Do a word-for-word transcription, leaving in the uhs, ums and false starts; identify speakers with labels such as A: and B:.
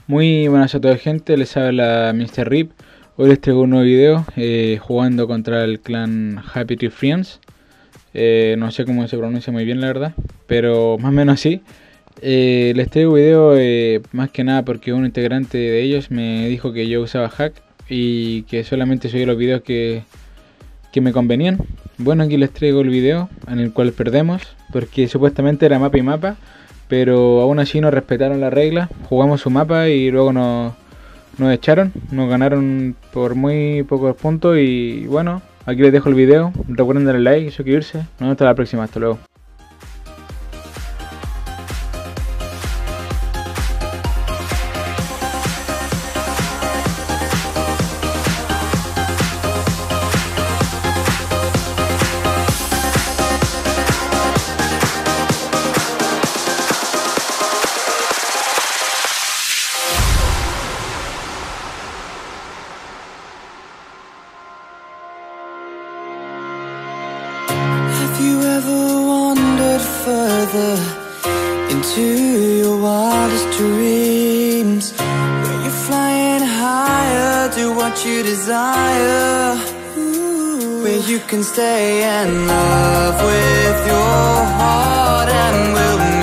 A: Muy buenas a toda gente, les habla míster Rip. Hoy les traigo un nuevo video eh, jugando contra el clan Happy Tree Friends. eh, No sé cómo se pronuncia muy bien la verdad, pero más o menos así. eh, Les traigo un video eh, más que nada porque un integrante de ellos me dijo que yo usaba hack y que solamente subía los videos que, que me convenían. Bueno, aquí les traigo el video en el cual perdemos porque supuestamente era mapa y mapa, pero aún así no respetaron la regla. Jugamos su mapa y luego nos, nos echaron, nos ganaron por muy pocos puntos. Y bueno, aquí les dejo el video. Recuerden darle like y suscribirse. Nos vemos hasta la próxima, hasta luego.
B: Have you ever wandered further into your wildest dreams, where you're flying higher, do what you desire, ooh, where you can stay in love with your heart and will